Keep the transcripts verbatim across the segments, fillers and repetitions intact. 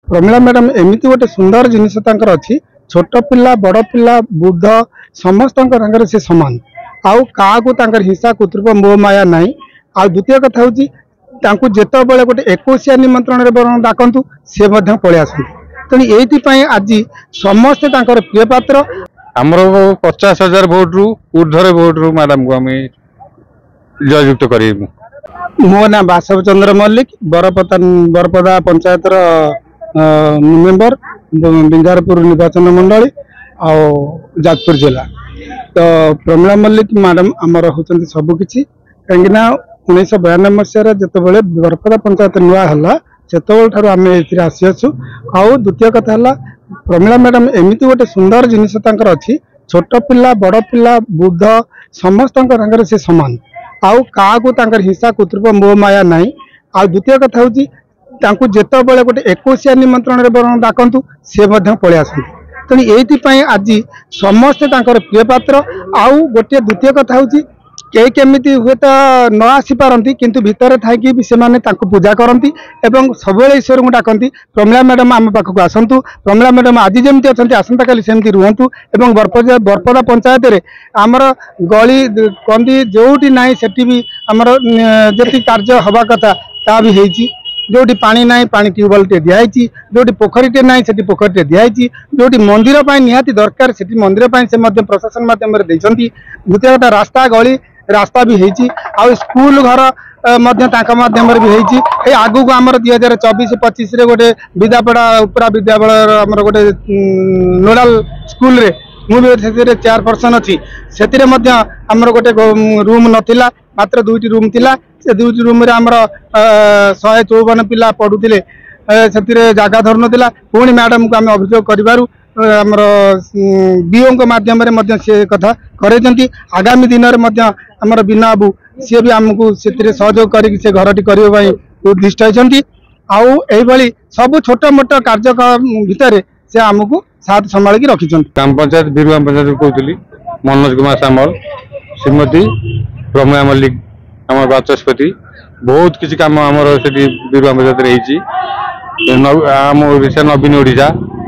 Pramila madam एमती गोटे सुंदर जिनस अच्छी छोट पिला बड़ पिला बुद्ध समस्त से सामान आउ क्या हिंसा कुतृप मोह माया ना आ द्वितीय कथा हूँ जिते बड़े गोटे एकुशिया निमंत्रण बरং डाकतु सी पलि आस तेणु ये आज समस्ते प्रिय पात्र आमर पचास हजार भोट रु ऊर्धर भोट रु मैडम को आम जययुक्त कर मो ना बासव चंद्र मल्लिक बरपदा बरपदा पंचायत मेंबर बिंगारपुर निर्वाचन मंडली आ जाजपुर जिला तो प्रमिला मल्लिक मैडम आमर होती सबकि कहीं उन्नीस बयानबे मसीह जो बरपदा पंचायत नुआ है से आम आसीचु आउ द्वितीय कथा है प्रमिला मैडम एमती गोटे सुंदर जिनस अच्छी छोट पिला बड़ पिला बुद्ध समस्त से सामान आउ क्या हिंसा कुतृप मोह माया ना आ द्वितीय कथा हूँ जिते बड़े गोटे एकुशिया निमंत्रण बरं डाकतु सी पलि आस तेणु ये आज समस्ते प्रिय पात्र आउ गोटे द्वितीय कथा हूँ कई केमिति हुए तो न आसी पारती किंतु भितर थी भी से पूजा करती सब ईश्वर को डाकती प्रमिला मैडम आम पाखक आसतु प्रमिला मैडम आज जमी अच्छा आसंता काली सेमती रुहतु एवं बरपदा बरपदा पंचायत रे आमर गली कंदी जोटी ना से भी आमर जी कार्य हवा कथा ता भी होती जोटी पानी ना पानी ट्यूबवेल टे दिखाई जोटी पोखरीटे ना से पोखरीटे दिखाई जोटी मंदिर निहाती दरकार से मंदिर से प्रशासन मध्यम द्वितीय गोटे रास्ता गली रास्ता भी होती आ स्कूल घर माध्यम भी आगू को आमर दुई हजार चौबीस पचीस गोटे विद्यापड़ा उपरा विद्यालय आमर गोटे नोडाल स्कूल रे मुझे चेयरपर्सन अच्छी से आमर गोटे रूम नाला मात्र दुईटी रूम थिला से दुईटी रूम रे आमर शहे चौवन पिला पढ़ुले से जगह धरन पुणी मैडम को आम अभियोग कर आमर बीओ माध्यम से कथा करे आगामी दिन में आमर बिना बाबू सी भी आमको से सहयोग कर घरटी करने उद्दिष्ट होती आई सब छोट मोट कार्य भितर से आमको साथ संभाल रखी ग्राम पंचायत बीरुआ पंचायत कहती मनोज कुमार सामल श्रीमती प्रमिला मल्लिक आम बाचस्पति बहुत किसी कम आमर से बीरुआ पंचायत आम ओडिशा नवीन ओडिशा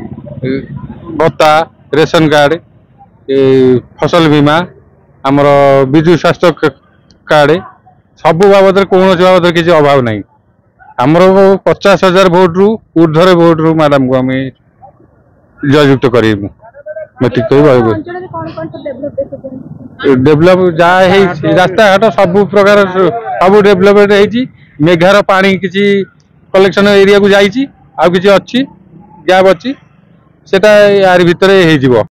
भत्ता रेशन कार्ड फसल बीमा आमर विजु स्वास्थ्य कार्ड सबू बाबद कौन बाबद किसी अभाव ना आमर पचास हजार भोट रु ऊर्धर भोट रु मैडम को आम जययुक्त कर डेभलप जहाँ रास्ता घाट सब प्रकार सब डेभलपमेंट होती मेघार पानी किसी कलेक्शन एरिया को जाइए आ कि अच्छी गैप अच्छी सेटा यार भितर हो।